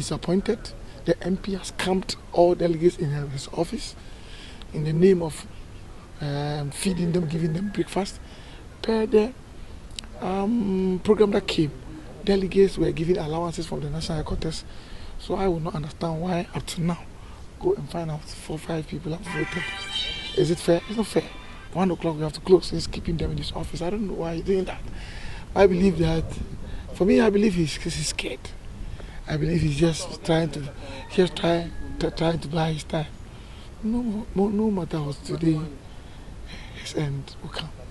disappointed. The MP has camped all delegates in his office in the name of feeding them, giving them breakfast. Per the program that came, delegates were given allowances from the national headquarters. So I will not understand why up to now go and find out 4 or 5 people have voted. Is it fair? It's not fair. 1 o'clock we have to close. He's keeping them in his office. I don't know why he's doing that. I believe that, for me, I believe he's scared. I believe he's just trying to buy his time. No matter what today, his end will come.